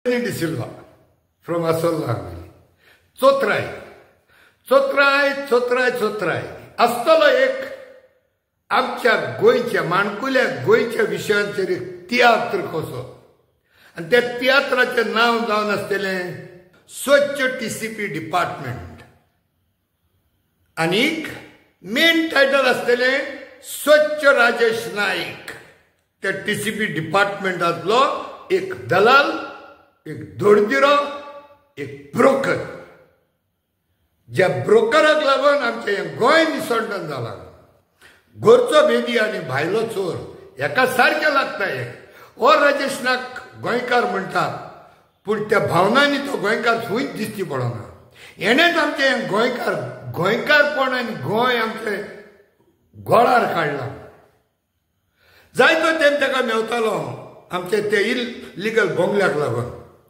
Di Silva from Asolangli. चोत्राय असतलो एक आमच्या गोयच्या माणकुल्या गोयच्या विशयांचेर एक तियात्र कसो आणि त्या तियात्राचे नाव जावन आसतले स्वच्छ टीसीपी डिपार्टमेंट आणि मेन टायटल आसतले स्वच्छ राजेश नाईक. त्या टीसीपी डिपार्टमेंटातलो एक दलाल, एक दोडदिरो, एक ब्रोकर. ज्या ब्रोकराक लागून आमचे गोंय निसंडन जाला. घरचो भेदी आणि भायलो चोर एका सारखे लागताय. ओ राजेश नाईक गोंयकार म्हणटात पूण त्या भावनांनी तो गोंयकार खंयच दिसती पडना. हेणेच आमचे गोंयकारपण आनी गोंय आमचे गोळार काडला. जायतो तेम ताका मेवतालो आमचे ते इलिगल बोंगल्याक लागून.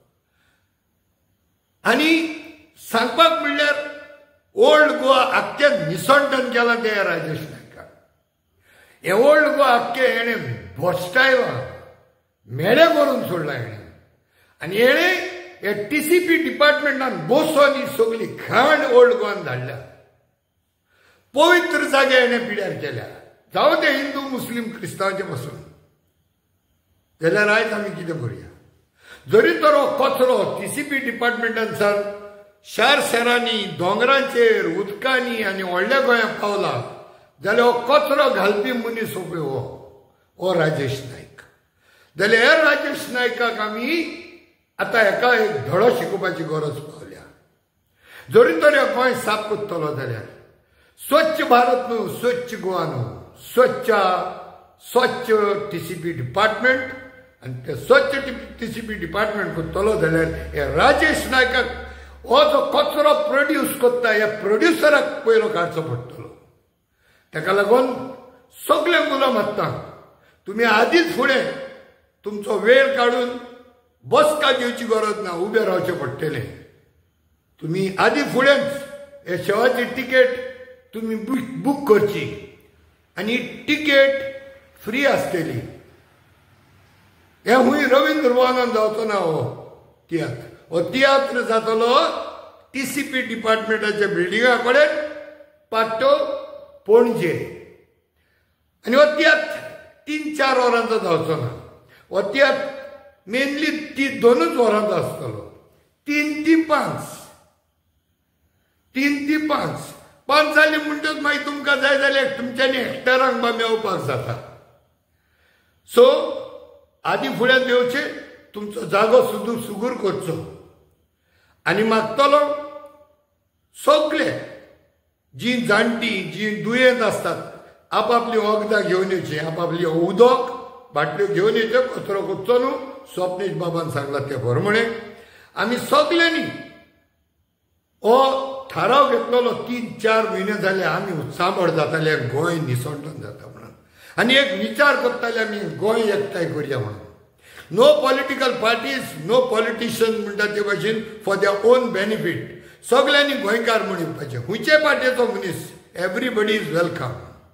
आनी सांगपाक म्हणल्यार ओल्ड गोवा आख्खें निसंडन केलां ते राजेश नायकान. हे ओल्ड गोवा आख्खें हेणें भोश्टायलां, मेळे करून सोडला हेणें. आनी हेणें हे टीसीपी डिपार्टमेंटान बसोन ही सगळी घाण ओल्ड गोवान धाडल्या. पवित्र जागे हेणें पिड्यार केल्या, जावं ते हिंदू मुस्लीम क्रिस्तांवांचे पासून. जाल्यार आयज आमी कितें करुया? जरी तर हो कचरो टीसीपी डिपार्टमेंटान सर शार शहरांनी, दोंगरांचेर, उदकांनी आनी व्हडल्या गोंयांत पावला, जाल्यार हो कचरो घालपी मनीस हो राजेश नाईक. जाल्यार हे राजेश नायकाक आमी आतां हेका एक धडो शिकोवपाची गरज पावल्या. जरी तर हे गोंय साफ करतलो जाल्यार स्वच्छ भारत न्हू, स्वच्छ गोवा न्हू, स्वच्छ टीसीपी डिपार्टमेंट. आनी ते स्वच्छ टीसीपी डिपार्टमेंट करतलो जाल्यार हे राजेश नायकाक हो जो कचरो प्रोड्यूस करता ह्या प्रोड्युसराक पयलो काडचो पडटलो. ताका लागून सगळे मुलं मागता तुमी आदींच फुडें तुमचो वेळ काडून बसका घेवची गरज ना, उबें रावचें पडटलें. तुमी आदीं फुडेंच हे शेवाची तिकेट तुमी बूक करची आनी तिकेट फ्री आसतली. हे खूंय रवींद्र भवनान जावचो ना हो तियात्र जातलो टीसीपी डिपार्टमेंटाच्या बिल्डिंगा कडेन पाट्टो पणजे. आनी हो तियात्र 3-4 वरांचो जावचो ना. हो तियात्र मेनली 2 वरांचो आसतलो. 3 ते 5 जाली म्हणटच मागीर तुमकां जाय जाल्यार तुमच्यांनी हेक्टरांक बा मेवपाक जाता. सो आदीं फुडें देवचें, तुमचो जागो सुगूर करचो. आनी मागतलो सगळे जीं जाणटी, जीं दुयेंत आसतात आपापली वखदां घेवन येवची, आपापली उदक बाटल्यो घेवन येच्यो. कचरो करचो न्हू, स्वप्नीश बाबान सांगला ते बरोवणे. आमी सगळ्यांनी हो थाराव घेतलेलो 3-4 म्हयने जाले आमी सांबळ जाताले गोंय निसंडन जाता म्हणून. आनी एक विचार करताले आमी गोंय एकठांय करया म्हणून. No political parties, no politician म्हणटा ते भाशेन फॉर देअर ओन बेनिफीट सगळ्यांनी गोंयकार म्हणून येवपाचें. खंयचे पार्टीचो मनीस, एवरीबडी इज वेलकम.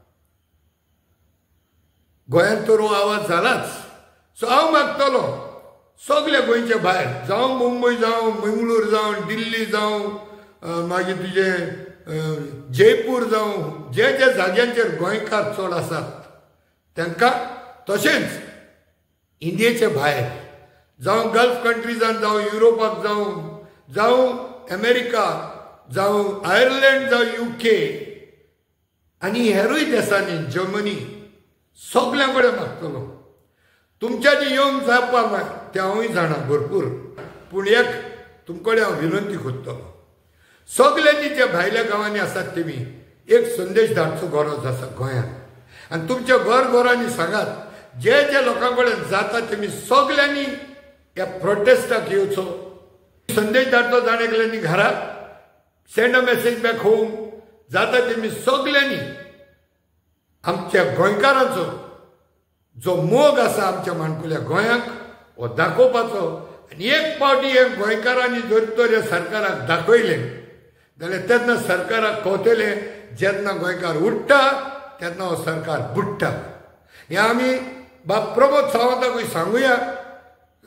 गोंयांत तर हो आवाज जालाच. सो हांव मागतलो सगळे गोंयचे भायर, जावं मुंबय, जावं मंगळूर, जावं दिल्ली, जावं मागीर तुजे जयपूर, जावं जे जाग्यांचेर गोंयकार चड आसात तांकां, तशेंच इंडियेचे भायर जावं गल्फ कंट्रीजान, जावं युरोपाक, जावं अमेरिका, जावं आयर्लंड, जावं UK आनी हेरूय देशांनी, जर्मनी, सगळ्यां कडेन मागतलो तुमच्यांनी येवंक जावपाक ते हांवूय जाणा भरपूर. पूण एक तुमचे कडेन हांव विनंती करतलो, सगळ्यांनी जे भायल्या गांवांनी आसात तेमी एक संदेश धाडचो गरज आसा गोंयांत. आनी तुमच्या घरांनी सांगात जे लोकां कडेन जाता तेमी सगळ्यांनी ह्या प्रोटेस्टाक येवचो. संदेश धाडचो जाण एकल्यांनी घरात, send a message back home. जाता तेमी सगळ्यांनी आमच्या गोंयकारांचो जो मोग आसा आमच्या माणकुल्या गोंयांक हो दाखोवपाचो. आनी एक फावटी हे गोंयकारांनी जर तर ह्या सरकाराक दाखयलें जाल्यार तेन्ना सरकाराक कळटलें जेन्ना गोंयकार उठ्ठा तेन्ना हो सरकार बुडटा. हें आमी बाब प्रमोद सावंताकूय सांगुया.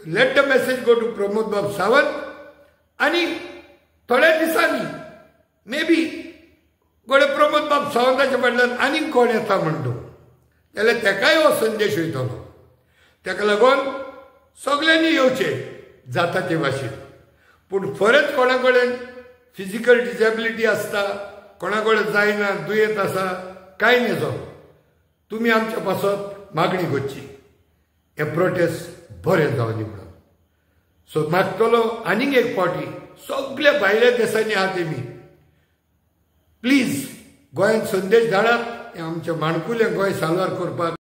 Let the message go to Pramod Bab Sawant आनी थोड्या दिसांनी मे बी गोडे प्रमोद बाब सावंताच्या फाटल्यान आनीक कोण येता म्हणटो जाल्यार तेकाय हो संदेश वयतलो. तेका लागून सगळ्यांनी येवचें जाता ते भाशेन. पूण फरत कोणा कडेन फिजिकल डिसेबिलिटी आसता, कोणा कडेन जायना, दुयेंत आसा, कांय नजो, तुमी आमच्या पासत मागणी करची हें प्रोटेस्ट बरें जावनी म्हणून. सो मागतलो आनीक एक फावटी सगळ्या भायल्या देशांनी आहा तेमी प्लीज गोंयांत संदेश धाडात आमच्या माणकुलें गोंय साल्वार करपाक.